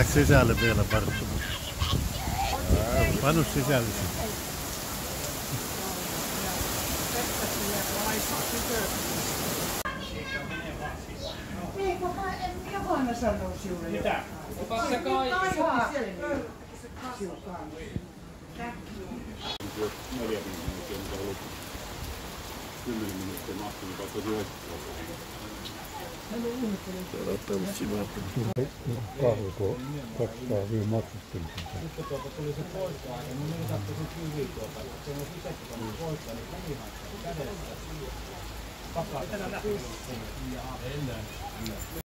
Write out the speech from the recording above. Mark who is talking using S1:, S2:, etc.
S1: Mennäänkö sisälle vielä parttumaan? Panu sisälle.
S2: Niin, kun Johanna sanoo sinulle.
S3: Mitä? Kuka se kai?
S4: Jos 4 minuuttia, mitä ollut 10 minuuttia mahtunut, vaikka 9.
S1: Täällä on ollut sivuutta.
S5: Kahvi, kun 2 kahvia maksettiin.
S3: Nyt kun tuli se poistoaika, niin minä sattui sen kyviin se on itse kun poistaa, niin kävihan kädessä. Takaa.